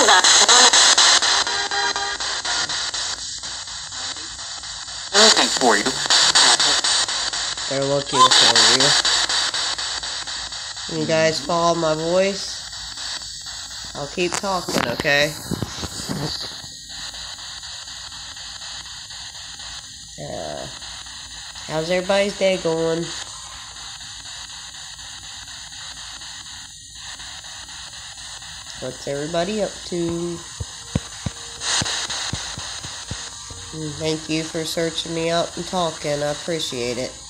Looking for you. They're looking for you. You guys follow my voice? I'll keep talking, okay? How's everybody's day going? What's everybody up to? Thank you for searching me out and talking. I appreciate it.